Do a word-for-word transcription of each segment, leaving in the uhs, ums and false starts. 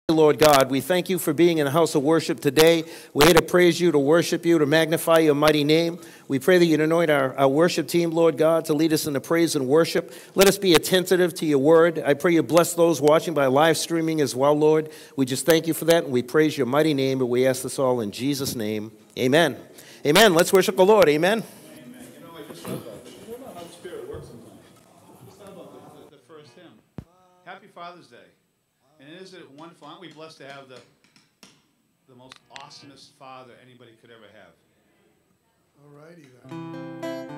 Lord God, we thank you for being in the house of worship today. We're here to praise you, to worship you, to magnify your mighty name. We pray that you'd anoint our, our worship team, Lord God, to lead us in the praise and worship. Let us be attentive to your word. I pray you bless those watching by live streaming as well, Lord. We just thank you for that, and we praise your mighty name, and we ask this all in Jesus' name. Amen. Amen. Let's worship the Lord. Amen. Amen. You know, I just thought about this. You know how the Spirit works sometimes. Just thought about the, the, the first hymn. Happy Father's Day. And isn't it wonderful? Aren't we blessed to have the the most awesomest father anybody could ever have? All righty then.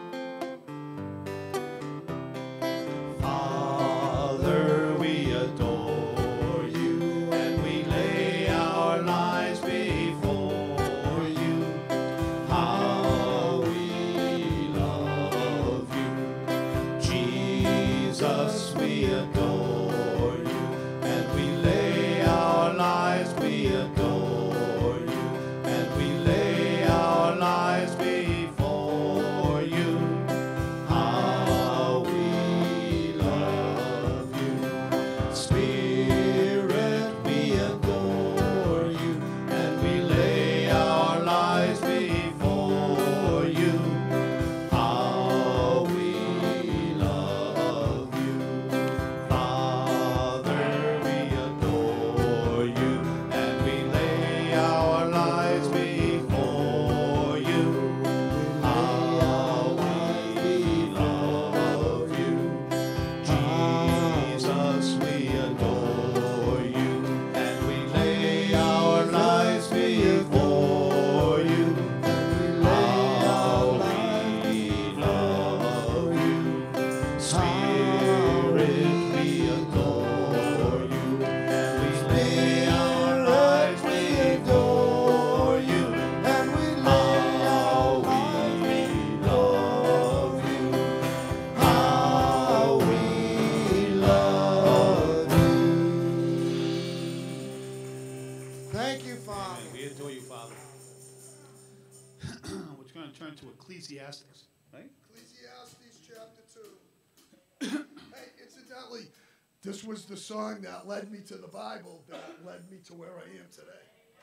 Father, we adore you, and we lay our lives before you. How we love you, Jesus, we adore. To Ecclesiastes, right? Ecclesiastes chapter two. Hey, incidentally, this was the song that led me to the Bible, that led me to where I am today.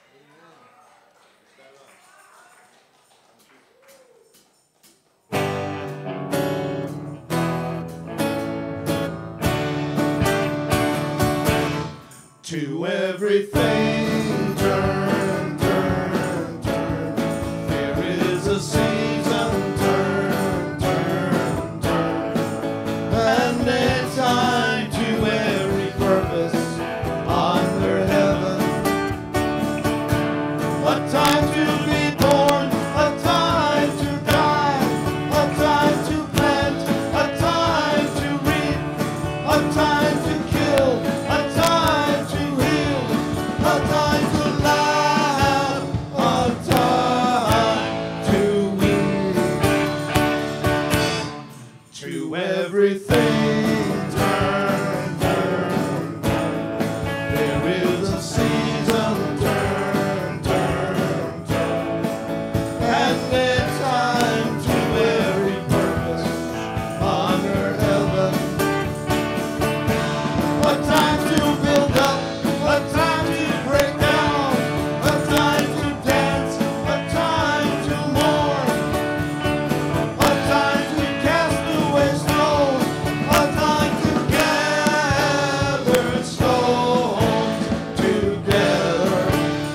To everything turn, turn, turn. There is a season, turn, turn, turn. And a time to every purpose under heaven. A time to be born, a time to die, a time to plant, a time to reap, a time to kill, a time to heal, a time to laugh, a time to weep. To everything turn, turn, turn. There is a season, turn, turn, turn. And a time to every purpose under heaven. A time to build up, a time to break down, a time to dance, a time to mourn, a time to cast away stones, a time to gather stones together.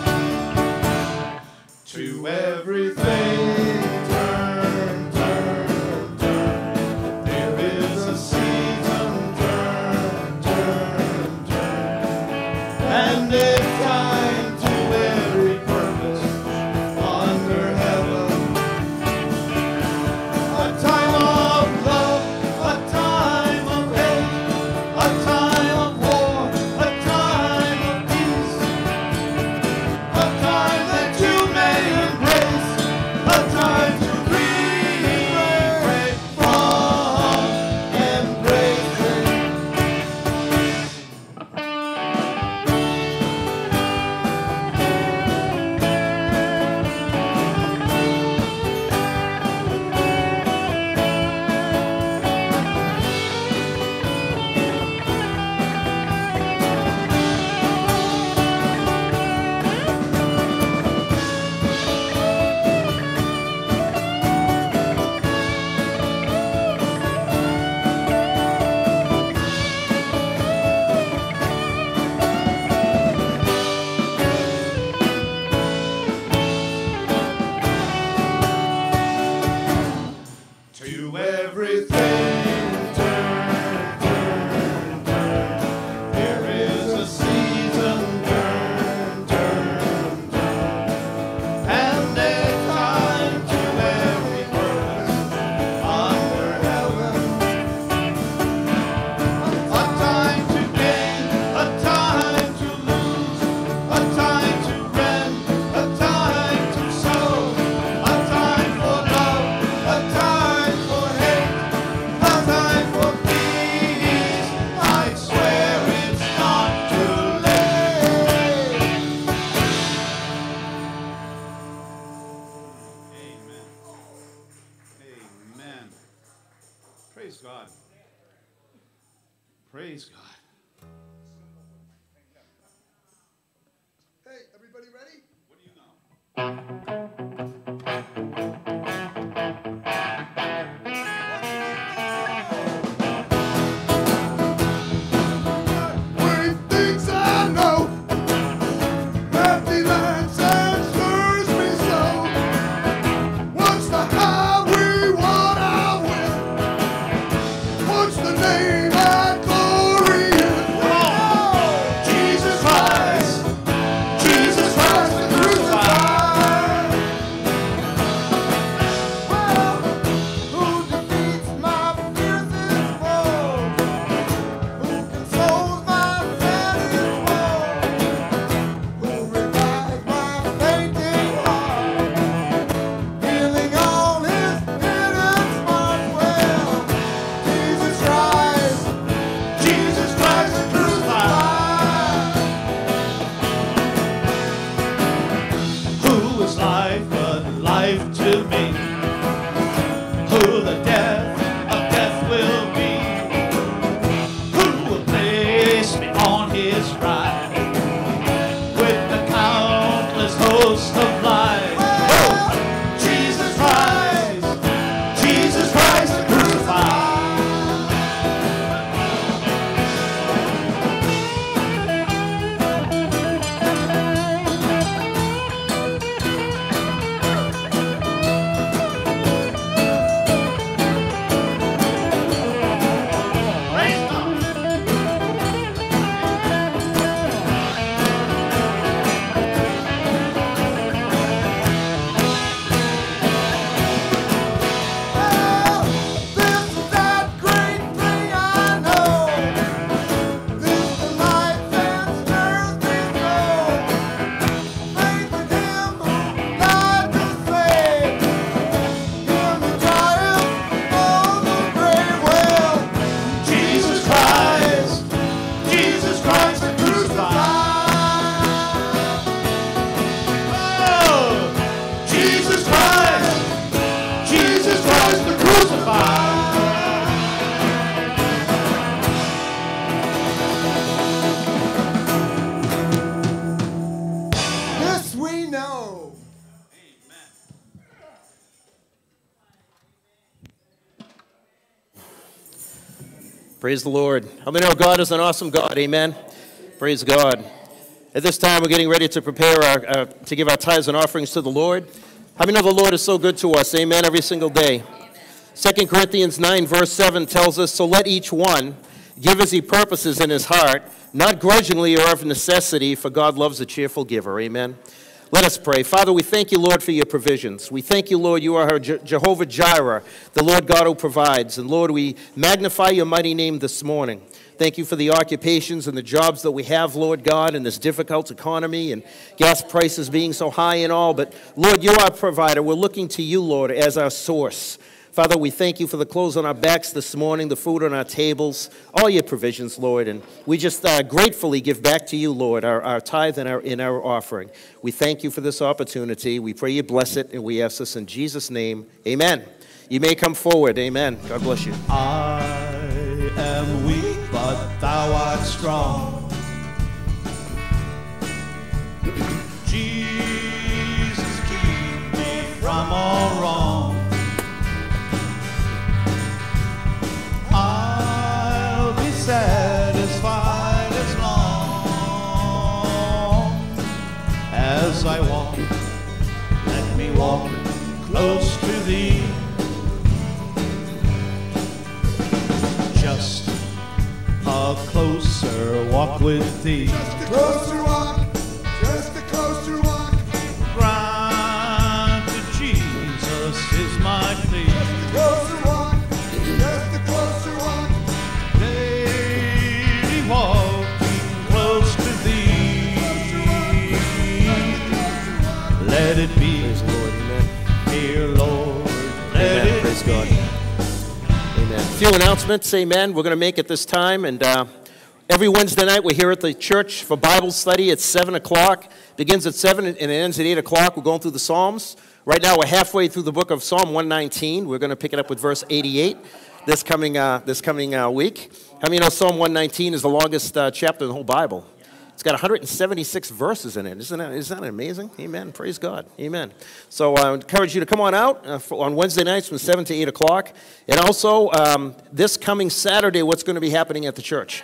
To everything turn, turn, turn. There is a season, turn, turn, turn. And a time to every purpose under heaven. A time of love, a time of hate, a time of war, a time of peace, a time that you may embrace, a time to breathe, break from embracing. Praise God. Hey, everybody ready? What do you know? Great things I know, empty lands and stirs me so. What's the highway, what I win? What's the name I glory in? Jesus Christ, Jesus Christ the crucified. Well, who defeats my fiercest foe? Who consoles my saddest woe? Who revives my fainting heart? Healing all his hidden spots. Well, Jesus Christ, Jesus Christ the crucified. Who is life but life to me? Who the death of death will be? Who will place me on his right with the countless host of life? Oh, Jesus Christ, Jesus Christ the crucified. Praise God. Well, this is that great thing I know. This delights and stirs me so. Faith in Him who died to save. Him who triumphed over the grave. Well, Jesus Christ, Jesus Christ the crucified. Oh, Jesus Christ, Jesus Christ the crucified. this we know. Praise the Lord. How many know God is an awesome God? Amen. Praise God. At this time, we're getting ready to prepare our, uh, to give our tithes and offerings to the Lord. How many know the Lord is so good to us? Amen. Every single day. Second Corinthians nine, verse seven tells us, so let each one give as he purposes in his heart, not grudgingly or of necessity, for God loves a cheerful giver. Amen. Let us pray. Father, we thank you, Lord, for your provisions. We thank you, Lord, you are our Je- Jehovah Jireh, the Lord God who provides. And Lord, we magnify your mighty name this morning. Thank you for the occupations and the jobs that we have, Lord God, in this difficult economy and gas prices being so high and all. But Lord, you're our provider. We're looking to you, Lord, as our source. Father, we thank you for the clothes on our backs this morning, the food on our tables, all your provisions, Lord. And we just uh, gratefully give back to you, Lord, our, our tithe and our, in our offering. We thank you for this opportunity. We pray you bless it, and we ask this in Jesus' name. Amen. You may come forward. Amen. God bless you. I am weak, but thou art strong. Jesus, keep me from all wrong. I'll be satisfied as long as I walk. Let me walk close to thee. Just a closer walk with thee. Just a closer walk, just a closer walk. Grant to Jesus is my plea. Just a closer walk, just a closer walk. Daily walking close to thee. Let it be, Praise the Lord. Amen. dear Lord. Let Amen. it Praise be. God. Amen. A few announcements, amen. We're going to make it this time. And uh, every Wednesday night, we're here at the church for Bible study at seven o'clock. Begins at seven and it ends at eight o'clock. We're going through the Psalms. Right now, we're halfway through the book of Psalm one nineteen. We're going to pick it up with verse eighty-eight. this coming, uh, this coming uh, week. How many know Psalm one nineteen is the longest uh, chapter in the whole Bible? It's got one hundred seventy-six verses in it. Isn't that, isn't that amazing? Amen. Praise God. Amen. So I encourage you to come on out uh, for, on Wednesday nights from seven to eight o'clock. And also, um, this coming Saturday, what's going to be happening at the church?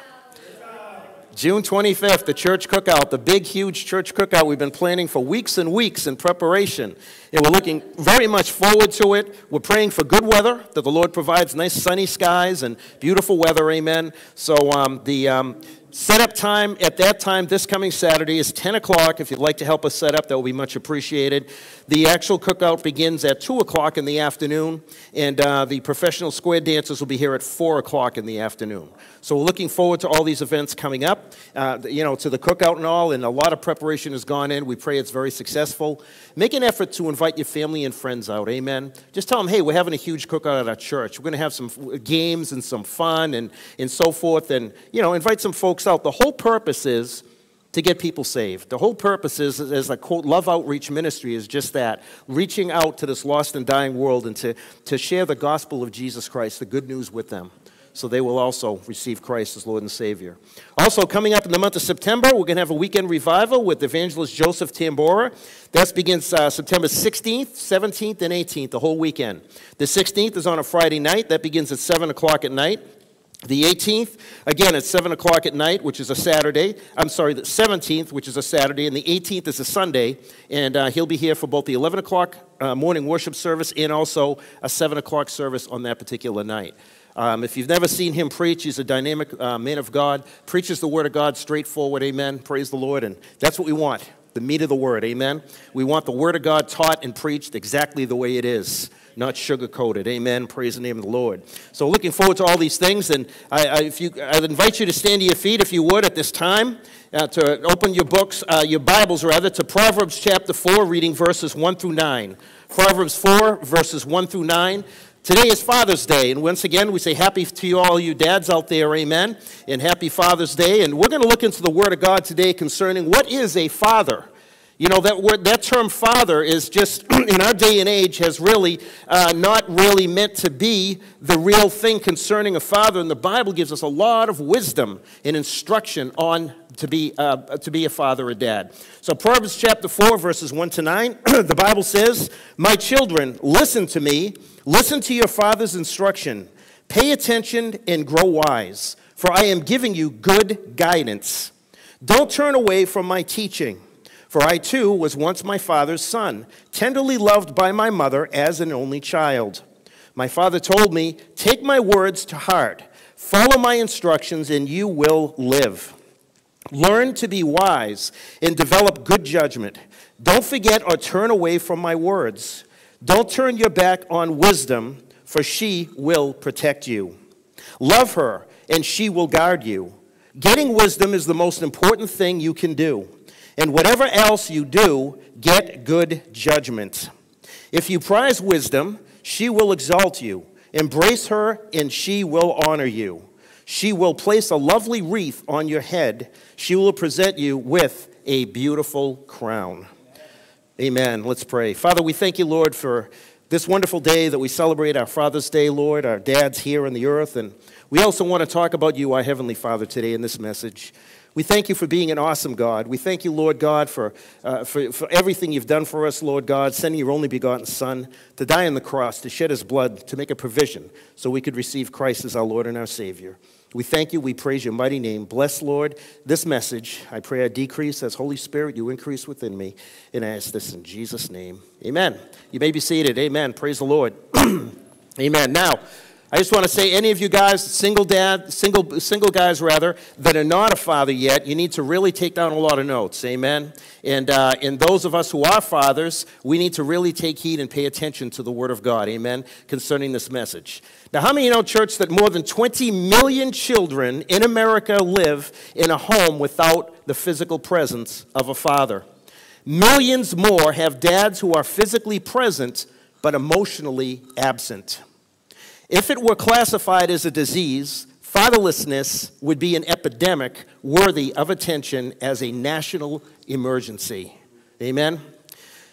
June twenty-fifth, the church cookout, the big, huge church cookout we've been planning for weeks and weeks in preparation. And we're looking very much forward to it. We're praying for good weather, that the Lord provides nice sunny skies and beautiful weather, amen. So um, the... Um, Setup time at that time this coming Saturday is ten o'clock. If you'd like to help us set up, that will be much appreciated. The actual cookout begins at two o'clock in the afternoon, and uh, the professional square dancers will be here at four o'clock in the afternoon. So we're looking forward to all these events coming up, uh, you know, to the cookout and all, and a lot of preparation has gone in. We pray it's very successful. Make an effort to invite your family and friends out, amen. Just tell them, hey, we're having a huge cookout at our church. We're going to have some games and some fun and, and so forth, and, you know, invite some folks out. The whole purpose is to get people saved. The whole purpose is, as I quote, Love Outreach Ministry is just that, reaching out to this lost and dying world and to, to share the gospel of Jesus Christ, the good news with them, so they will also receive Christ as Lord and Savior. Also, coming up in the month of September, we're going to have a weekend revival with evangelist Joseph Tambora. That begins uh, September sixteenth, seventeenth, and eighteenth, the whole weekend. The sixteenth is on a Friday night. That begins at seven o'clock at night. The eighteenth, again, at seven o'clock at night, which is a Saturday. I'm sorry, the seventeenth, which is a Saturday, and the eighteenth is a Sunday. And uh, he'll be here for both the eleven o'clock uh, morning worship service and also a seven o'clock service on that particular night. Um, if you've never seen him preach, he's a dynamic uh, man of God, preaches the Word of God straightforward, amen, praise the Lord, and that's what we want, the meat of the Word, amen. We want the Word of God taught and preached exactly the way it is, not sugar-coated, amen, praise the name of the Lord. So looking forward to all these things, and I, I, if you, I'd invite you to stand to your feet, if you would, at this time, uh, to open your books, uh, your Bibles, rather, to Proverbs chapter four, reading verses one through nine. Proverbs four, verses one through nine. Today is Father's Day, and once again, we say happy to you all you dads out there, amen, and happy Father's Day. And we're going to look into the Word of God today concerning what is a father. You know, that word, that term father is just, in our day and age, has really uh, not really meant to be the real thing concerning a father. And the Bible gives us a lot of wisdom and instruction on to be, uh, to be a father or dad. So Proverbs chapter four, verses one to nine, the Bible says, "My children, listen to me. Listen to your father's instruction. Pay attention and grow wise, for I am giving you good guidance. Don't turn away from my teaching. For I too was once my father's son, tenderly loved by my mother as an only child. My father told me, 'Take my words to heart. Follow my instructions and you will live. Learn to be wise and develop good judgment. Don't forget or turn away from my words. Don't turn your back on wisdom, for she will protect you. Love her, and she will guard you. Getting wisdom is the most important thing you can do. And whatever else you do, get good judgment. If you prize wisdom, she will exalt you. Embrace her, and she will honor you. She will place a lovely wreath on your head. She will present you with a beautiful crown." Amen. Let's pray. Father, we thank you, Lord, for this wonderful day that we celebrate our Father's Day, Lord, our dads here on the earth. And we also want to talk about you, our Heavenly Father, today in this message. We thank you for being an awesome God. We thank you, Lord God, for, uh, for, for everything you've done for us, Lord God, sending your only begotten Son to die on the cross, to shed his blood, to make a provision so we could receive Christ as our Lord and our Savior. We thank you. We praise your mighty name. Bless, Lord, this message. I pray I decrease as Holy Spirit, you increase within me. And I ask this in Jesus' name. Amen. You may be seated. Amen. Praise the Lord. Amen. Now, I just want to say, any of you guys, single dad, single single guys rather, that are not a father yet, you need to really take down a lot of notes, amen? And, uh, and those of us who are fathers, we need to really take heed and pay attention to the Word of God, amen, concerning this message. Now, how many of you know, church, that more than twenty million children in America live in a home without the physical presence of a father? Millions more have dads who are physically present but emotionally absent. If it were classified as a disease, fatherlessness would be an epidemic worthy of attention as a national emergency. Amen?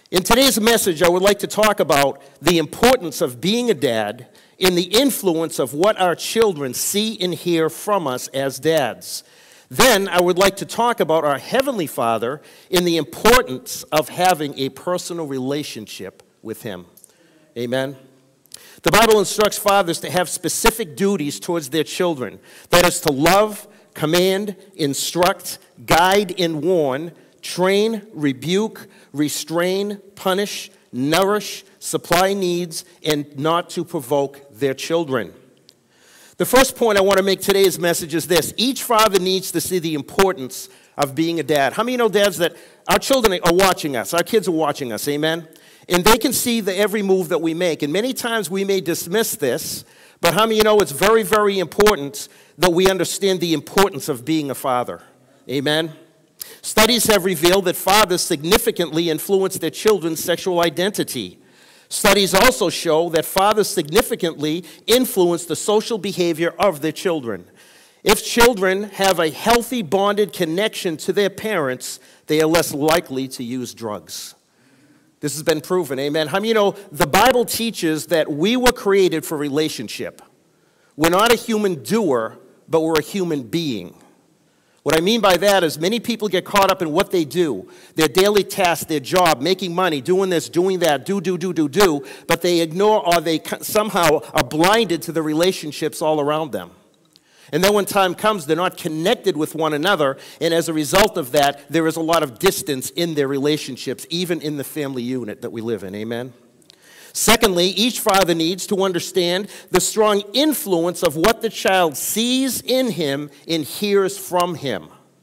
In today's message, I would like to talk about the importance of being a dad and the influence of what our children see and hear from us as dads. Then I would like to talk about our Heavenly Father and the importance of having a personal relationship with Him. Amen. The Bible instructs fathers to have specific duties towards their children. That is to love, command, instruct, guide, and warn, train, rebuke, restrain, punish, nourish, supply needs, and not to provoke their children. The first point I want to make today's message is this. Each father needs to see the importance of being a dad. How many know, dads, that our children are watching us? Our kids are watching us, amen? And they can see the every move that we make. And many times we may dismiss this, but how many know it's very, very important that we understand the importance of being a father? Amen? Studies have revealed that fathers significantly influence their children's sexual identity. Studies also show that fathers significantly influence the social behavior of their children. If children have a healthy bonded connection to their parents, they are less likely to use drugs. This has been proven, amen. How many of you know the Bible teaches that we were created for relationship? We're not a human doer, but we're a human being. What I mean by that is many people get caught up in what they do, their daily task, their job, making money, doing this, doing that, do, do, do, do, do, but they ignore or they somehow are blinded to the relationships all around them. And then when time comes, they're not connected with one another, and as a result of that, there is a lot of distance in their relationships, even in the family unit that we live in, amen? Secondly, each father needs to understand the strong influence of what the child sees in him and hears from him.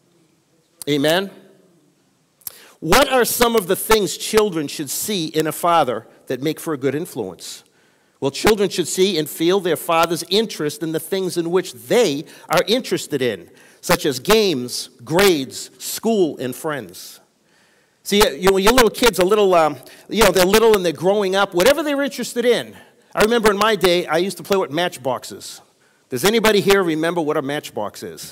Amen? What are some of the things children should see in a father that make for a good influence? Well, children should see and feel their father's interest in the things in which they are interested in, such as games, grades, school, and friends. See, you know, your little kids are little, um, you know, they're little and they're growing up, whatever they're interested in. I remember in my day, I used to play with matchboxes. Does anybody here remember what a matchbox is?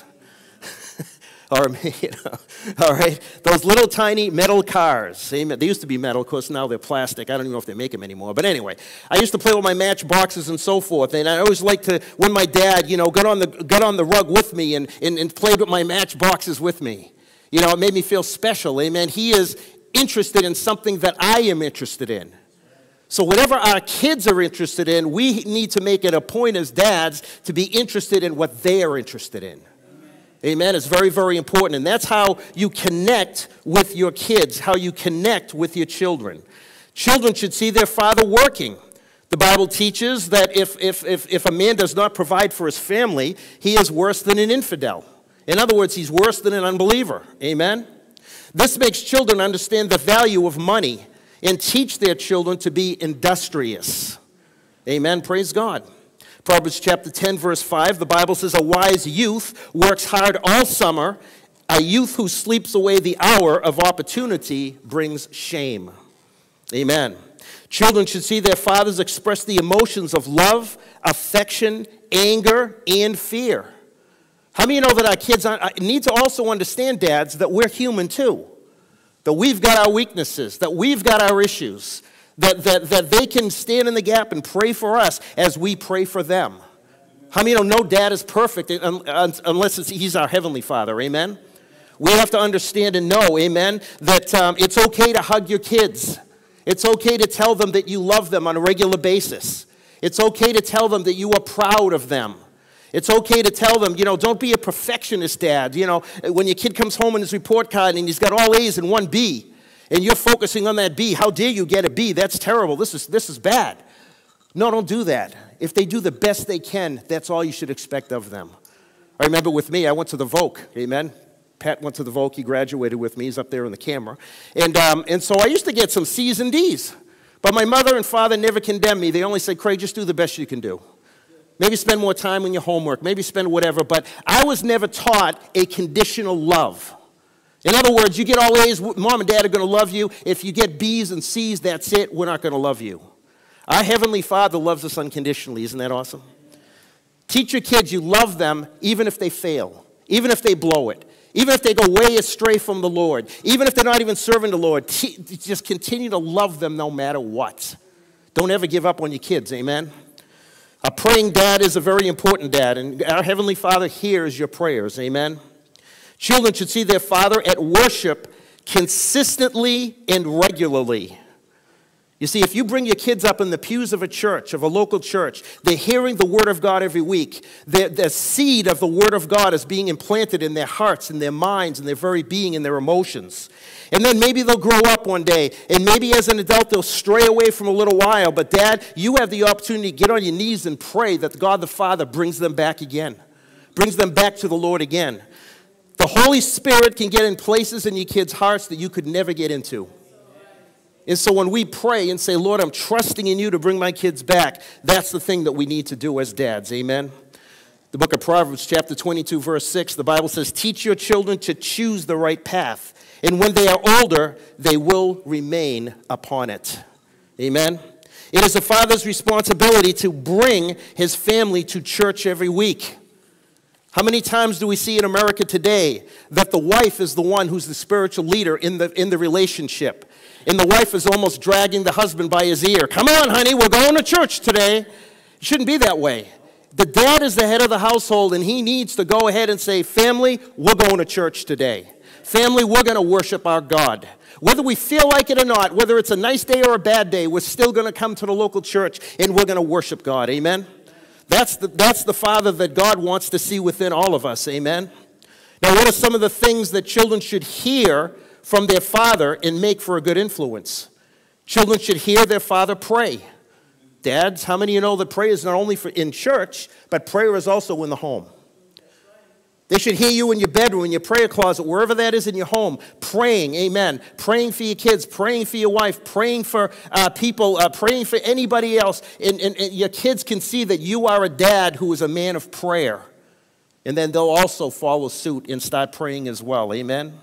Or, you know, all right, those little tiny metal cars. They used to be metal, of course, now they're plastic. I don't even know if they make them anymore. But anyway, I used to play with my matchboxes and so forth. And I always liked to, when my dad, you know, got on the, got on the rug with me and, and, and played with my matchboxes with me. You know, it made me feel special, amen. He is interested in something that I am interested in. So whatever our kids are interested in, we need to make it a point as dads to be interested in what they are interested in. Amen. It's very, very important. And that's how you connect with your kids, how you connect with your children. Children should see their father working. The Bible teaches that if, if, if, if a man does not provide for his family, he is worse than an infidel. In other words, he's worse than an unbeliever. Amen? This makes children understand the value of money and teach their children to be industrious. Amen? Praise God. Proverbs chapter ten, verse five, the Bible says, a wise youth works hard all summer. A youth who sleeps away the hour of opportunity brings shame. Amen. Children should see their fathers express the emotions of love, affection, anger, and fear. How many of you know that our kids need to also understand, dads, that we're human too? That we've got our weaknesses, that we've got our issues, that, that, that they can stand in the gap and pray for us as we pray for them. How many of you know no dad is perfect unless it's, he's our Heavenly Father, amen? We have to understand and know, amen, that um, it's okay to hug your kids. It's okay to tell them that you love them on a regular basis. It's okay to tell them that you are proud of them. It's okay to tell them, you know, don't be a perfectionist, dad. You know, when your kid comes home in his report card and he's got all A's and one B, and you're focusing on that B, how dare you get a B? That's terrible. This is, this is bad. No, don't do that. If they do the best they can, that's all you should expect of them. I remember with me, I went to the Voc, amen? Pat went to the Voc. He graduated with me. He's up there in the camera. And, um, and so I used to get some C's and D's. But my mother and father never condemned me. They only said, Craig, just do the best you can do. Maybe spend more time on your homework. Maybe spend whatever. But I was never taught a conditional love. In other words, you get all A's, mom and dad are going to love you. If you get B's and C's, that's it. We're not going to love you. Our Heavenly Father loves us unconditionally. Isn't that awesome? Teach your kids you love them even if they fail, even if they blow it, Even if they go way astray from the Lord, even if they're not even serving the Lord, t- just continue to love them no matter what. Don't ever give up on your kids, amen? A praying dad is a very important dad, and our Heavenly Father hears your prayers, amen? Children should see their father at worship consistently and regularly. You see, if you bring your kids up in the pews of a church, of a local church, they're hearing the Word of God every week. The, the seed of the Word of God is being implanted in their hearts, in their minds, in their very being, in their emotions. And then maybe they'll grow up one day, and maybe as an adult they'll stray away from a little while. But Dad, you have the opportunity to get on your knees and pray that God the Father brings them back again, brings them back to the Lord again. The Holy Spirit can get in places in your kids' hearts that you could never get into. And so when we pray and say, Lord, I'm trusting in you to bring my kids back, that's the thing that we need to do as dads, amen? The book of Proverbs, chapter twenty-two, verse six, the Bible says, teach your children to choose the right path, and when they are older, they will remain upon it. Amen? It is a father's responsibility to bring his family to church every week. How many times do we see in America today that the wife is the one who's the spiritual leader in the, in the relationship? And the wife is almost dragging the husband by his ear. Come on, honey, we're going to church today. It shouldn't be that way. The dad is the head of the household, and he needs to go ahead and say, family, we're going to church today. Family, we're going to worship our God. Whether we feel like it or not, whether it's a nice day or a bad day, we're still going to come to the local church, and we're going to worship God. Amen? That's the, that's the father that God wants to see within all of us. Amen? Now, what are some of the things that children should hear from their father and make for a good influence? Children should hear their father pray. Dads, how many of you know that prayer is not only for in church, but prayer is also in the home? They should hear you in your bedroom, in your prayer closet, wherever that is in your home, praying, amen, praying for your kids, praying for your wife, praying for uh, people, uh, praying for anybody else. And, and, and your kids can see that you are a dad who is a man of prayer. And then they'll also follow suit and start praying as well, amen?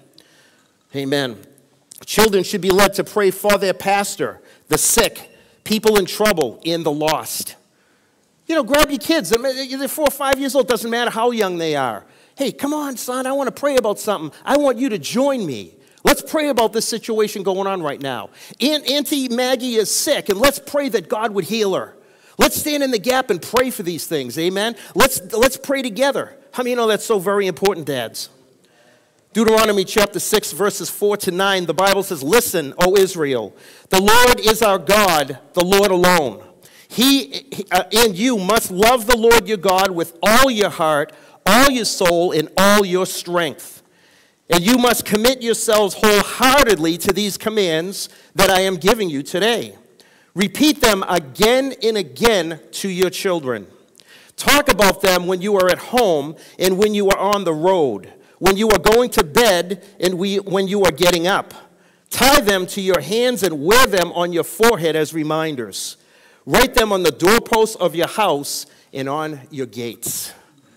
Amen. Children should be led to pray for their pastor, the sick, people in trouble, and the lost. You know, grab your kids. They're four or five years old. Doesn't matter how young they are. Hey, come on, son. I want to pray about something. I want you to join me. Let's pray about this situation going on right now. Aunt, Auntie Maggie is sick, and let's pray that God would heal her. Let's stand in the gap and pray for these things, amen? Let's, let's pray together. How many of you know that's so very important, dads? Deuteronomy chapter six, verses four to nine, the Bible says, listen, O Israel, the Lord is our God, the Lord alone. He uh, and you must love the Lord your God with all your heart, all your soul, and all your strength. And you must commit yourselves wholeheartedly to these commands that I am giving you today. Repeat them again and again to your children. Talk about them when you are at home and when you are on the road, when you are going to bed and we, when you are getting up. Tie them to your hands and wear them on your forehead as reminders. Write them on the doorposts of your house and on your gates.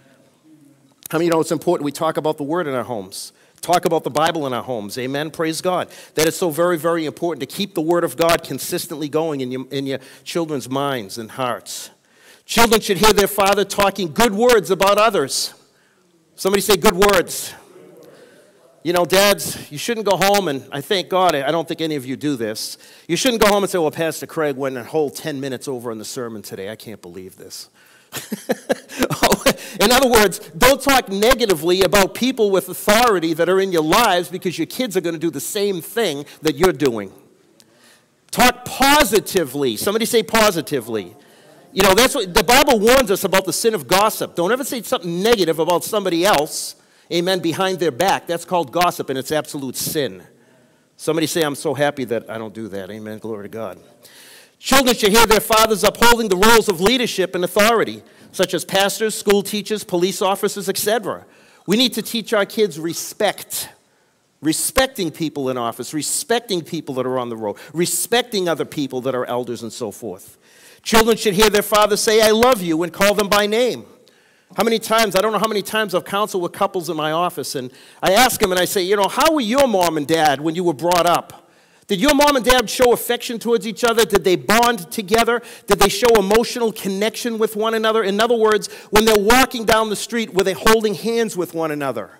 How many know it's important we talk about the Word in our homes? Talk about the Bible in our homes. Amen? Praise God. That is so very, very important to keep the Word of God consistently going in your, in your children's minds and hearts. Children should hear their father talking good words about others. Somebody say good words. You know, dads, you shouldn't go home, and I thank God, I don't think any of you do this. You shouldn't go home and say, well, Pastor Craig went a whole ten minutes over in the sermon today. I can't believe this. In other words, don't talk negatively about people with authority that are in your lives because your kids are going to do the same thing that you're doing. Talk positively. Somebody say positively. You know, that's what the Bible warns us about, the sin of gossip. Don't ever say something negative about somebody else, amen, behind their back. That's called gossip, and it's absolute sin. Somebody say, I'm so happy that I don't do that. Amen, glory to God. Children should hear their fathers upholding the roles of leadership and authority, such as pastors, school teachers, police officers, et cetera. We need to teach our kids respect. Respecting people in office, respecting people that are on the road, respecting other people that are elders and so forth. Children should hear their father say, I love you, and call them by name. How many times, I don't know how many times I've counseled with couples in my office, and I ask them and I say, you know, how were your mom and dad when you were brought up? Did your mom and dad show affection towards each other? Did they bond together? Did they show emotional connection with one another? In other words, when they're walking down the street, were they holding hands with one another?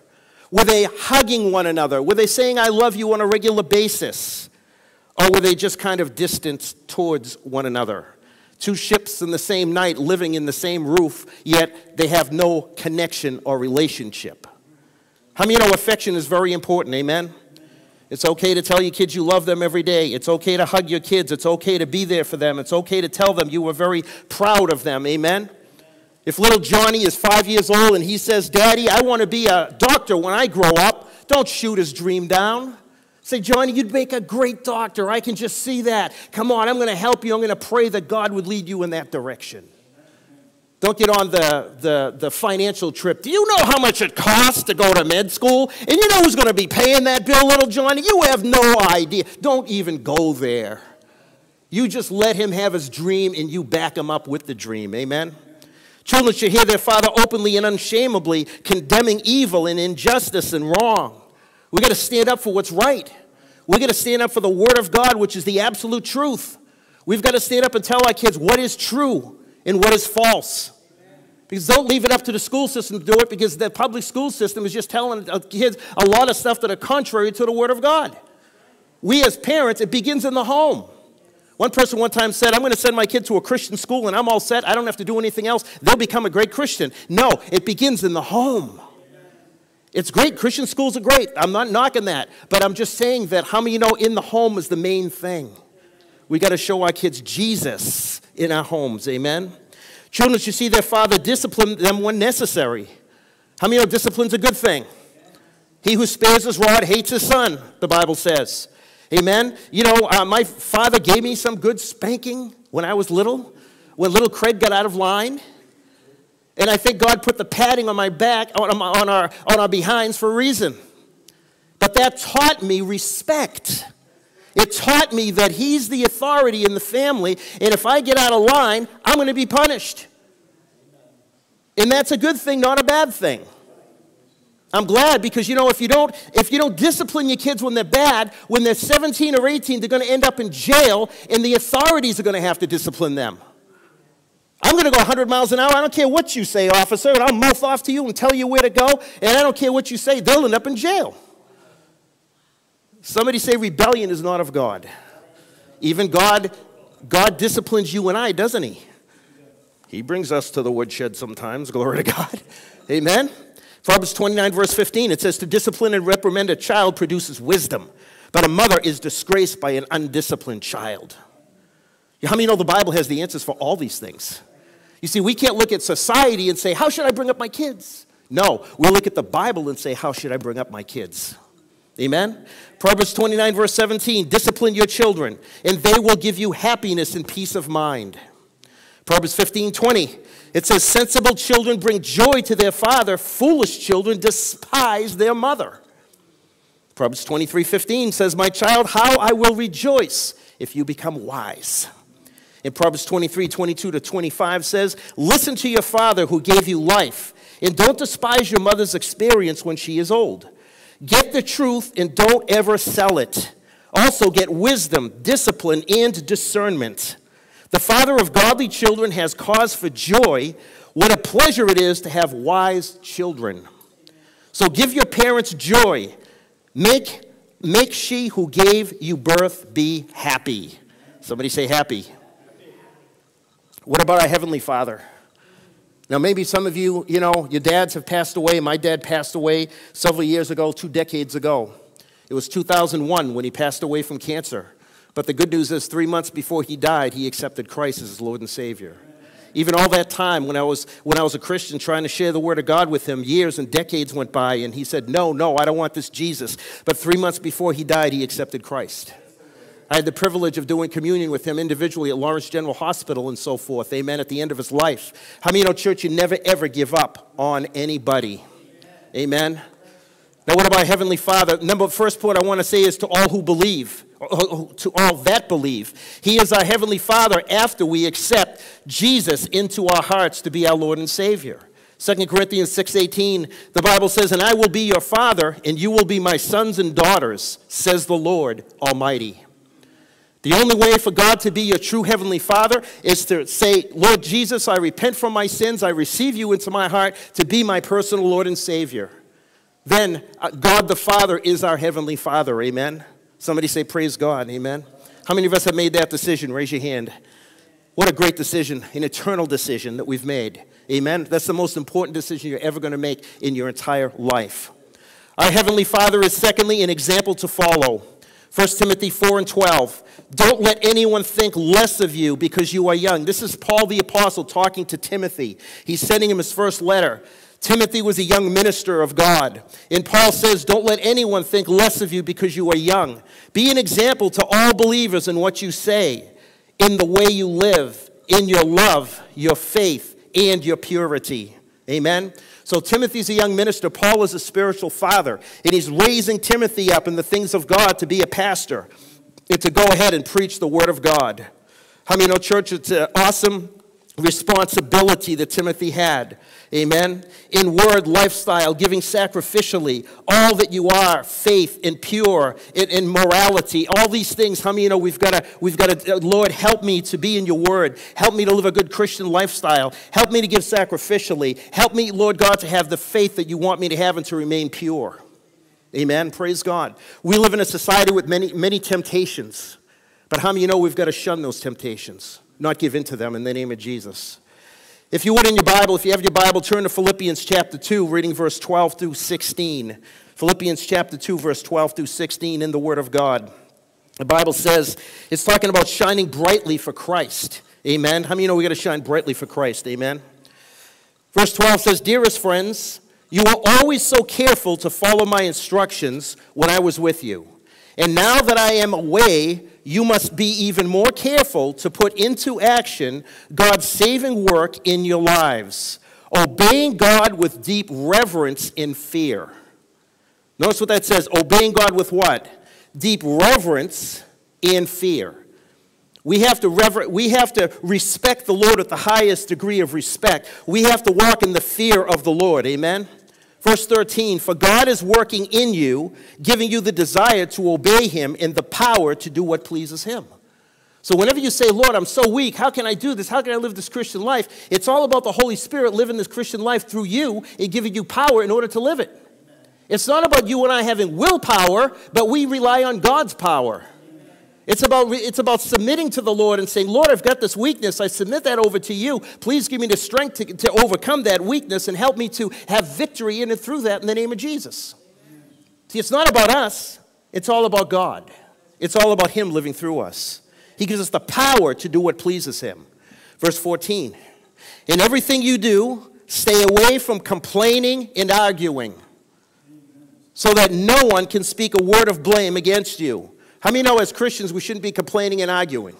Were they hugging one another? Were they saying, I love you on a regular basis? Or were they just kind of distant towards one another? Two ships in the same night, living in the same roof, yet they have no connection or relationship. How many of you know affection is very important, amen? It's okay to tell your kids you love them every day. It's okay to hug your kids. It's okay to be there for them. It's okay to tell them you are very proud of them, amen? If little Johnny is five years old and he says, Daddy, I want to be a doctor when I grow up, don't shoot his dream down. Say, Johnny, you'd make a great doctor. I can just see that. Come on, I'm going to help you. I'm going to pray that God would lead you in that direction. Don't get on the, the, the financial trip. Do you know how much it costs to go to med school? And you know who's going to be paying that bill, little Johnny? You have no idea. Don't even go there. You just let him have his dream and you back him up with the dream. Amen? Children should hear their father openly and unshamedly condemning evil and injustice and wrong. We've got to stand up for what's right. We've got to stand up for the Word of God, which is the absolute truth. We've got to stand up and tell our kids what is true and what is false. Because don't leave it up to the school system to do it, because the public school system is just telling kids a lot of stuff that are contrary to the Word of God. We as parents, it begins in the home. One person one time said, I'm going to send my kid to a Christian school and I'm all set. I don't have to do anything else. They'll become a great Christian. No, it begins in the home. It's great. Christian schools are great. I'm not knocking that. But I'm just saying that how many of you know in the home is the main thing? We got to show our kids Jesus in our homes. Amen? Children should see their father discipline them when necessary. How many of you know discipline's a good thing? He who spares his rod hates his son, the Bible says. Amen? You know, uh, my father gave me some good spanking when I was little, when little Craig got out of line. And I think God put the padding on my back, on, on, our, on our behinds for a reason. But that taught me respect. It taught me that he's the authority in the family, and if I get out of line, I'm going to be punished. And that's a good thing, not a bad thing. I'm glad, because, you know, if you don't, if you don't discipline your kids when they're bad, when they're seventeen or eighteen, they're going to end up in jail, and the authorities are going to have to discipline them. I'm going to go one hundred miles an hour. I don't care what you say, officer, and I'll mouth off to you and tell you where to go, and I don't care what you say. They'll end up in jail. Somebody say rebellion is not of God. Even God, God disciplines you and I, doesn't he? He brings us to the woodshed sometimes, glory to God. Amen? Proverbs twenty-nine, verse fifteen, it says, to discipline and reprimand a child produces wisdom, but a mother is disgraced by an undisciplined child. How many know the Bible has the answers for all these things? You see, we can't look at society and say, how should I bring up my kids? No, we'll look at the Bible and say, how should I bring up my kids? Amen? Proverbs twenty-nine, verse seventeen, discipline your children, and they will give you happiness and peace of mind. Proverbs fifteen, twenty, it says, sensible children bring joy to their father, foolish children despise their mother. Proverbs twenty-three, fifteen says, my child, how I will rejoice if you become wise. And Proverbs twenty-three, twenty-two to twenty-five says, listen to your father who gave you life, and don't despise your mother's experience when she is old. Get the truth and don't ever sell it. Also get wisdom, discipline, and discernment. The father of godly children has cause for joy. What a pleasure it is to have wise children. So give your parents joy. Make, make she who gave you birth be happy. Somebody say happy. What about our Heavenly Father? Now, maybe some of you, you know, your dads have passed away. My dad passed away several years ago, two decades ago. It was two thousand one when he passed away from cancer. But the good news is three months before he died, he accepted Christ as his Lord and Savior. Even all that time when I was when I was a Christian trying to share the Word of God with him, years and decades went by, and he said, no, no, I don't want this Jesus. But three months before he died, he accepted Christ. I had the privilege of doing communion with him individually at Lawrence General Hospital and so forth, amen, at the end of his life. How many of you know, church, you never, ever give up on anybody? Amen? Now, what about Heavenly Father? Number first point I want to say is to all who believe, to all that believe. He is our Heavenly Father after we accept Jesus into our hearts to be our Lord and Savior. Second Corinthians six eighteen, the Bible says, and I will be your father, and you will be my sons and daughters, says the Lord Almighty. The only way for God to be your true Heavenly Father is to say, Lord Jesus, I repent from my sins. I receive you into my heart to be my personal Lord and Savior. then uh, God the Father is our Heavenly Father, amen? Somebody say, praise God, amen? How many of us have made that decision? Raise your hand. What a great decision, an eternal decision that we've made, amen? That's the most important decision you're ever going to make in your entire life. Our Heavenly Father is, secondly, an example to follow. First Timothy four and twelve. Don't let anyone think less of you because you are young. This is Paul the Apostle talking to Timothy. He's sending him his first letter. Timothy was a young minister of God. And Paul says, don't let anyone think less of you because you are young. Be an example to all believers in what you say, in the way you live, in your love, your faith, and your purity. Amen? So Timothy's a young minister. Paul is a spiritual father. And he's raising Timothy up in the things of God to be a pastor and to go ahead and preach the word of God. How many know, church, it's an awesome responsibility that Timothy had. Amen? In word, lifestyle, giving sacrificially, all that you are, faith and pure, in, in morality, all these things. How many you know we've got to, we've got to, Lord, help me to be in your word. Help me to live a good Christian lifestyle. Help me to give sacrificially. Help me, Lord God, to have the faith that you want me to have and to remain pure. Amen? Praise God. We live in a society with many, many temptations. But how many you know we've got to shun those temptations, not give in to them in the name of Jesus? If you would in your Bible, if you have your Bible, turn to Philippians chapter two, reading verse twelve through sixteen. Philippians chapter two, verse twelve through sixteen in the Word of God. The Bible says, it's talking about shining brightly for Christ. Amen? How many of you know we got to shine brightly for Christ? Amen? Verse twelve says, dearest friends, you were always so careful to follow my instructions when I was with you. And now that I am away, you must be even more careful to put into action God's saving work in your lives, obeying God with deep reverence and fear. Notice what that says, obeying God with what? Deep reverence and fear. We have to rever- we have to respect the Lord at the highest degree of respect. We have to walk in the fear of the Lord, amen? Verse thirteen, for God is working in you, giving you the desire to obey him and the power to do what pleases him. So whenever you say, Lord, I'm so weak, how can I do this? How can I live this Christian life? It's all about the Holy Spirit living this Christian life through you and giving you power in order to live it. It's not about you and I having willpower, but we rely on God's power. It's about, it's about submitting to the Lord and saying, Lord, I've got this weakness. I submit that over to you. Please give me the strength to, to overcome that weakness and help me to have victory in and through that in the name of Jesus. See, it's not about us. It's all about God. It's all about him living through us. He gives us the power to do what pleases him. Verse fourteen, in everything you do, stay away from complaining and arguing so that no one can speak a word of blame against you. How many know as Christians we shouldn't be complaining and arguing?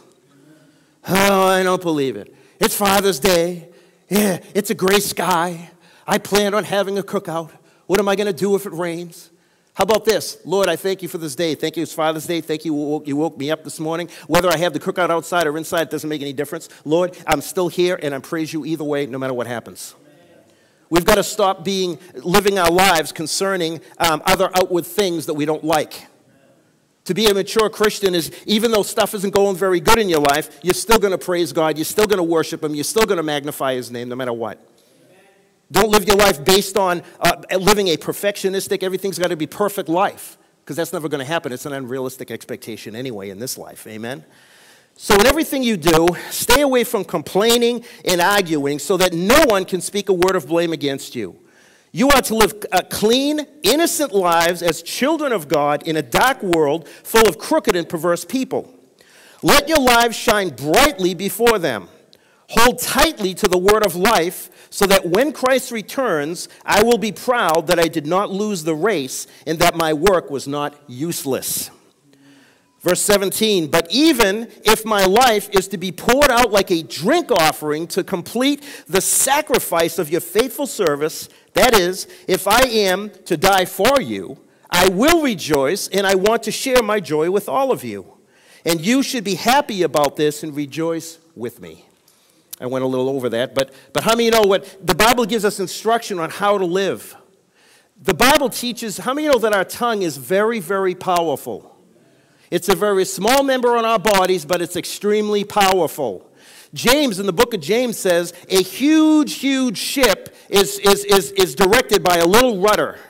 Oh, I don't believe it. It's Father's Day. Yeah, it's a gray sky. I plan on having a cookout. What am I going to do if it rains? How about this? Lord, I thank you for this day. Thank you, it's Father's Day. Thank you, you woke, you woke me up this morning. Whether I have the cookout outside or inside, it doesn't make any difference. Lord, I'm still here, and I praise you either way, no matter what happens. We've got to stop being, living our lives concerning um, other outward things that we don't like. To be a mature Christian is, even though stuff isn't going very good in your life, you're still going to praise God, you're still going to worship him, you're still going to magnify his name no matter what. Don't live your life based on uh, living a perfectionistic, everything's got to be perfect life, because that's never going to happen. It's an unrealistic expectation anyway in this life, amen? So in everything you do, stay away from complaining and arguing so that no one can speak a word of blame against you. You are to live uh, clean, innocent lives as children of God in a dark world full of crooked and perverse people. Let your lives shine brightly before them. Hold tightly to the word of life so that when Christ returns, I will be proud that I did not lose the race and that my work was not useless. Verse seventeen, but even if my life is to be poured out like a drink offering to complete the sacrifice of your faithful service, that is, if I am to die for you, I will rejoice, and I want to share my joy with all of you. And you should be happy about this and rejoice with me. I went a little over that, but, but how many know what? The Bible gives us instruction on how to live. The Bible teaches, how many know that our tongue is very, very powerful? It's a very small member on our bodies, but it's extremely powerful. James, in the book of James, says a huge, huge ship is, is, is, is directed by a little rudder.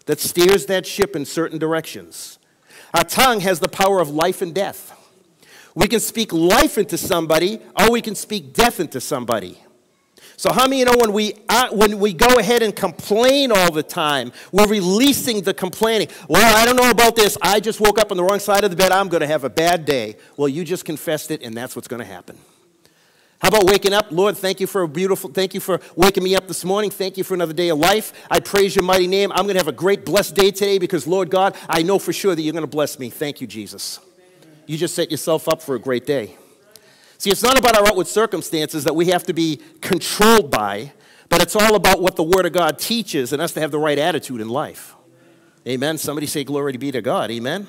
that steers that ship in certain directions. Our tongue has the power of life and death. We can speak life into somebody, or we can speak death into somebody. So how many of you know when we, uh, when we go ahead and complain all the time, we're releasing the complaining. Well, I don't know about this. I just woke up on the wrong side of the bed. I'm going to have a bad day. Well, you just confessed it, and that's what's going to happen. How about waking up? Lord, thank you for a beautiful, thank you for waking me up this morning. Thank you for another day of life. I praise your mighty name. I'm going to have a great, blessed day today because, Lord God, I know for sure that you're going to bless me. Thank you, Jesus. You just set yourself up for a great day. See, it's not about our outward circumstances that we have to be controlled by, but it's all about what the Word of God teaches and us to have the right attitude in life. Amen. Somebody say, glory be to God. Amen.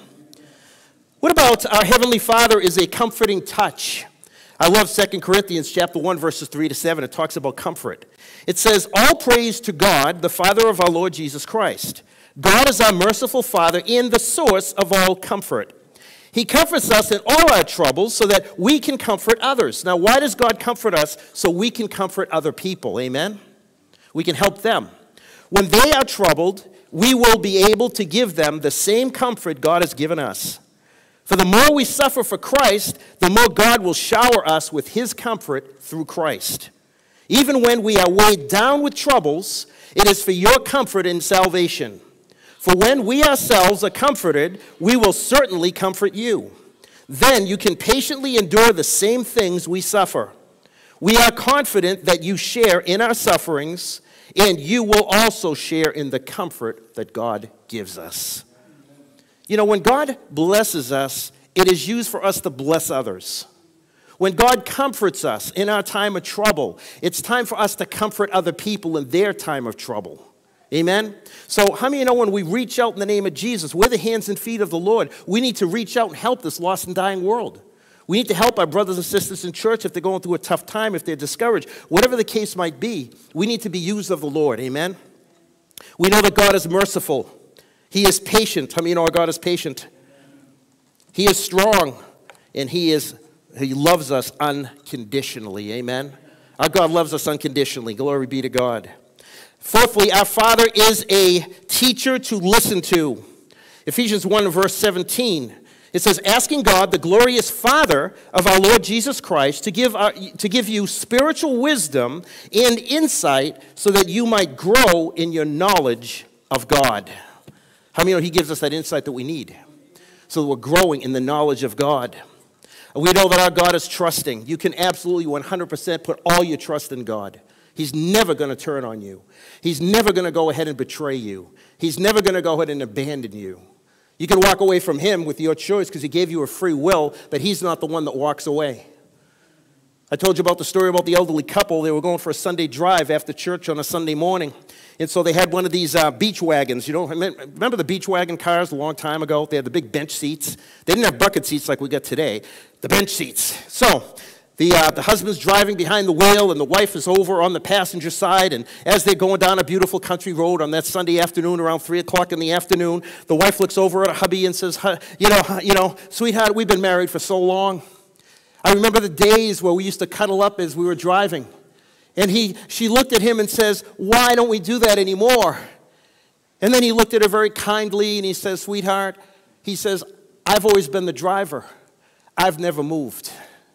What about our Heavenly Father is a comforting touch? I love Second Corinthians chapter one, verses three to seven. It talks about comfort. It says, all praise to God, the Father of our Lord Jesus Christ. God is our merciful Father and the source of all comfort. He comforts us in all our troubles so that we can comfort others. Now, why does God comfort us? So we can comfort other people. Amen? We can help them. When they are troubled, we will be able to give them the same comfort God has given us. For the more we suffer for Christ, the more God will shower us with his comfort through Christ. Even when we are weighed down with troubles, it is for your comfort and salvation. For when we ourselves are comforted, we will certainly comfort you. Then you can patiently endure the same things we suffer. We are confident that you share in our sufferings, and you will also share in the comfort that God gives us. You know, when God blesses us, it is used for us to bless others. When God comforts us in our time of trouble, it's time for us to comfort other people in their time of trouble. Amen? So how many of you know when we reach out in the name of Jesus, we're the hands and feet of the Lord. We need to reach out and help this lost and dying world. We need to help our brothers and sisters in church if they're going through a tough time, if they're discouraged. Whatever the case might be, we need to be used of the Lord. Amen? We know that God is merciful. He is patient. How many of you know our God is patient? He is strong, and he, is, he loves us unconditionally. Amen? Our God loves us unconditionally. Glory be to God. Fourthly, our Father is a teacher to listen to. Ephesians one, verse seventeen. It says, asking God, the glorious Father of our Lord Jesus Christ, to give, our, to give you spiritual wisdom and insight so that you might grow in your knowledge of God. How many know he gives us that insight that we need? So that we're growing in the knowledge of God. We know that our God is trusting. You can absolutely one hundred percent put all your trust in God. He's never going to turn on you. He's never going to go ahead and betray you. He's never going to go ahead and abandon you. You can walk away from him with your choice because he gave you a free will, but he's not the one that walks away. I told you about the story about the elderly couple. They were going for a Sunday drive after church on a Sunday morning. And so they had one of these uh, beach wagons. You know, remember the beach wagon cars a long time ago? They had the big bench seats. They didn't have bucket seats like we got today. The bench seats. So The, uh, the husband's driving behind the wheel, and the wife is over on the passenger side. And as they're going down a beautiful country road on that Sunday afternoon around three o'clock in the afternoon, the wife looks over at her hubby and says, you know, you know, sweetheart, we've been married for so long. I remember the days where we used to cuddle up as we were driving. And he, she looked at him and says, why don't we do that anymore? And then he looked at her very kindly, and he says, sweetheart, he says, I've always been the driver. I've never moved.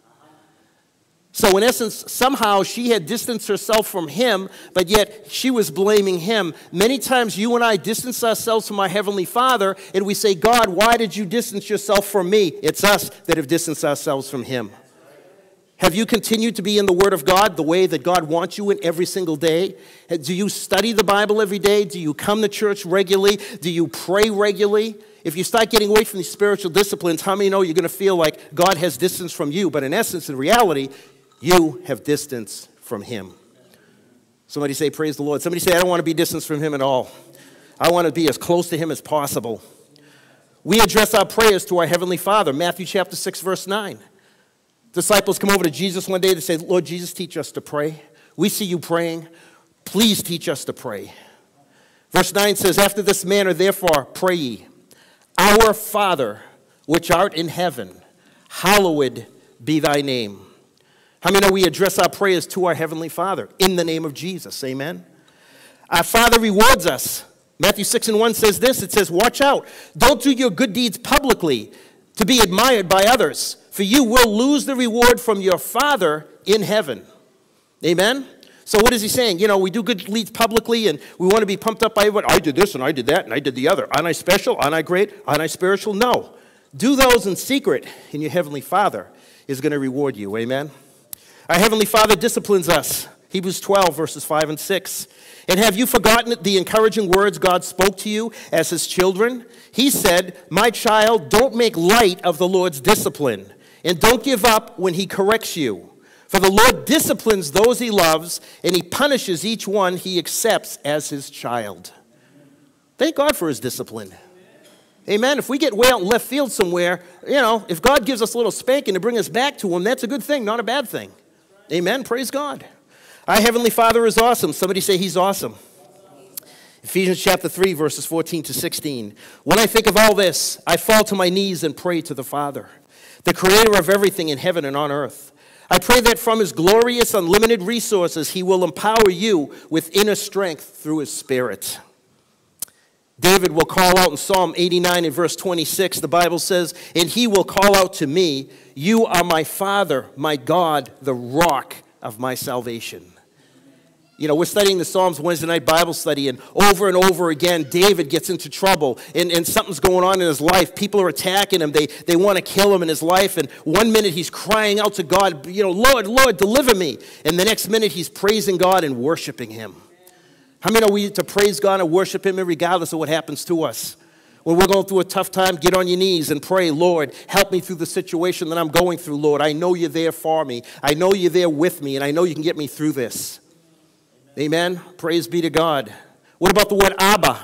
So in essence, somehow she had distanced herself from him, but yet she was blaming him. Many times you and I distance ourselves from our Heavenly Father, and we say, God, why did you distance yourself from me? It's us that have distanced ourselves from him. Have you continued to be in the Word of God the way that God wants you in every single day? Do you study the Bible every day? Do you come to church regularly? Do you pray regularly? If you start getting away from these spiritual disciplines, how many know you're going to feel like God has distance from you? But in essence, in reality, you have distance from him. Somebody say, praise the Lord. Somebody say, I don't want to be distanced from him at all. I want to be as close to him as possible. We address our prayers to our Heavenly Father. Matthew chapter six, verse nine. Disciples come over to Jesus one day. They say, Lord Jesus, teach us to pray. We see you praying. Please teach us to pray. Verse nine says, after this manner, therefore, pray ye. Our Father, which art in heaven, hallowed be thy name. How many know we address our prayers to our Heavenly Father in the name of Jesus? Amen. Our Father rewards us Matthew six and one says this. It says, watch out. Don't do your good deeds publicly to be admired by others, for you will lose the reward from your Father in heaven. Amen? So what is he saying? You know, we do good deeds publicly, and we want to be pumped up by everyone. I did this, and I did that, and I did the other. Aren't I special? Aren't I great? Aren't I spiritual? No. Do those in secret, and your Heavenly Father is going to reward you. Amen? Our Heavenly Father disciplines us. Hebrews twelve, verses five and six. And have you forgotten the encouraging words God spoke to you as his children? He said, my child, don't make light of the Lord's discipline, and don't give up when he corrects you. For the Lord disciplines those he loves, and he punishes each one he accepts as his child. Thank God for his discipline. Amen. If we get way out in left field somewhere, you know, if God gives us a little spanking to bring us back to him, that's a good thing, not a bad thing. Amen. Praise God. Our Heavenly Father is awesome. Somebody say he's awesome. Ephesians chapter three, verses fourteen to sixteen. When I think of all this, I fall to my knees and pray to the Father, the creator of everything in heaven and on earth. I pray that from his glorious, unlimited resources, he will empower you with inner strength through his Spirit. David will call out in Psalm eighty-nine and verse twenty-six, the Bible says, and he will call out to me, you are my Father, my God, the rock of my salvation. You know, we're studying the Psalms Wednesday night Bible study, and over and over again, David gets into trouble, and, and something's going on in his life. People are attacking him. They, they want to kill him in his life, and one minute he's crying out to God, you know, Lord, Lord, deliver me. And the next minute he's praising God and worshiping him. How many know we to praise God and worship him regardless of what happens to us? When we're going through a tough time, get on your knees and pray, Lord, help me through the situation that I'm going through, Lord. I know you're there for me. I know you're there with me, and I know you can get me through this. Amen. Praise be to God. What about the word Abba?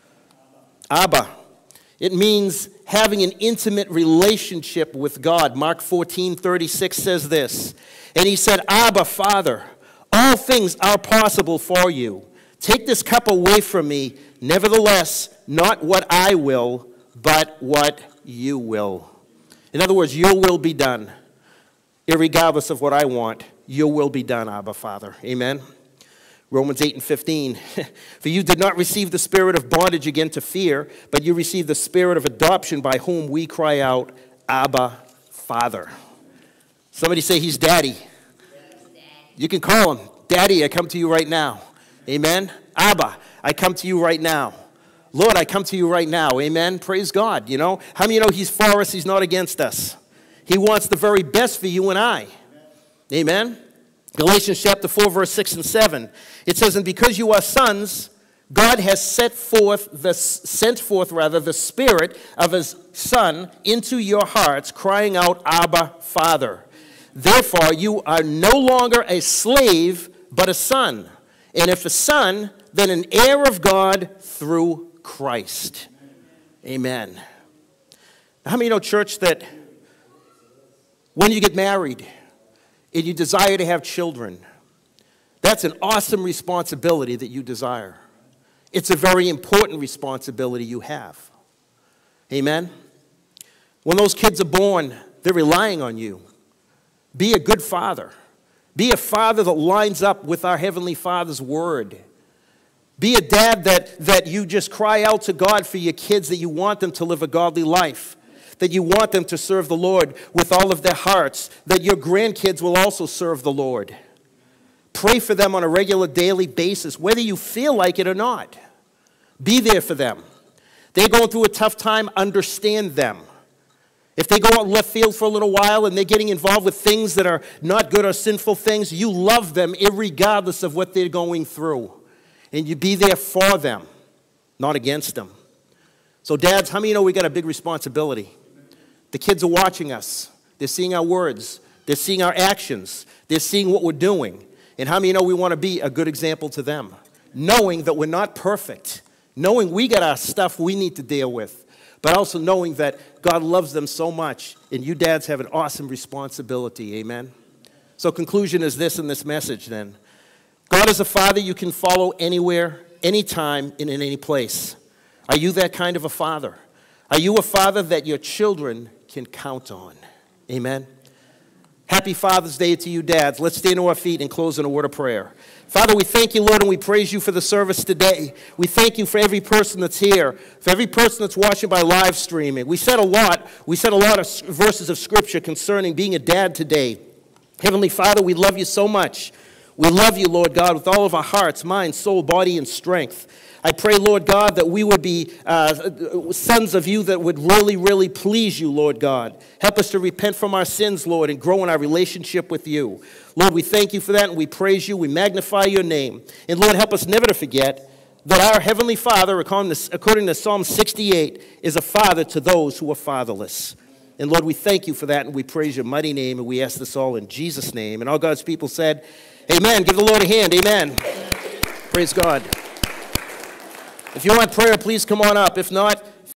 Abba. It means having an intimate relationship with God. Mark fourteen thirty-six says this. And he said, Abba, Father, all things are possible for you. Take this cup away from me. Nevertheless, not what I will, but what you will. In other words, your will be done. Irregardless of what I want, your will be done, Abba, Father. Amen. Romans eight and fifteen, for you did not receive the spirit of bondage again to fear, but you received the spirit of adoption by whom we cry out, Abba, Father. Somebody say he's daddy. You can call him, Daddy, I come to you right now. Amen. Abba, I come to you right now. Lord, I come to you right now. Amen. Praise God. You know, how many of you know he's for us, he's not against us? He wants the very best for you and I. Amen. Galatians chapter four, verse six and seven. It says, and because you are sons, God has set forth the, sent forth rather the Spirit of his Son into your hearts, crying out, Abba, Father. Therefore, you are no longer a slave, but a son. And if a son, then an heir of God through Christ. Amen. How many know, church, that when you get married and you desire to have children, that's an awesome responsibility that you desire. It's a very important responsibility you have. Amen? When those kids are born, they're relying on you. Be a good father. Be a father that lines up with our Heavenly Father's word. Be a dad that, that you just cry out to God for your kids, that you want them to live a godly life, that you want them to serve the Lord with all of their hearts, that your grandkids will also serve the Lord. Pray for them on a regular daily basis, whether you feel like it or not. Be there for them. They're going through a tough time, understand them. If they go out left field for a little while and they're getting involved with things that are not good or sinful things, you love them irregardless of what they're going through. And you be there for them, not against them. So dads, how many of you know we got a big responsibility? The kids are watching us. They're seeing our words. They're seeing our actions. They're seeing what we're doing. And how many of you know we want to be a good example to them? Knowing that we're not perfect. Knowing we got our stuff we need to deal with. But also knowing that God loves them so much. And you dads have an awesome responsibility. Amen? So conclusion is this in this message then. God is a father you can follow anywhere, anytime, and in any place. Are you that kind of a father? Are you a father that your children can count on? Amen? Happy Father's Day to you, dads. Let's stand to our feet and close in a word of prayer. Father, we thank you, Lord, and we praise you for the service today. We thank you for every person that's here, for every person that's watching by live streaming. We said a lot. We said a lot of verses of Scripture concerning being a dad today. Heavenly Father, we love you so much. We love you, Lord God, with all of our hearts, mind, soul, body, and strength. I pray, Lord God, that we would be uh, sons of you that would really, really please you, Lord God. Help us to repent from our sins, Lord, and grow in our relationship with you. Lord, we thank you for that, and we praise you. We magnify your name. And Lord, help us never to forget that our Heavenly Father, according to, according to Psalm sixty-eight, is a father to those who are fatherless. And Lord, we thank you for that, and we praise your mighty name, and we ask this all in Jesus' name. And all God's people said, amen. Give the Lord a hand. Amen. Praise God. If you want prayer, please come on up. If not,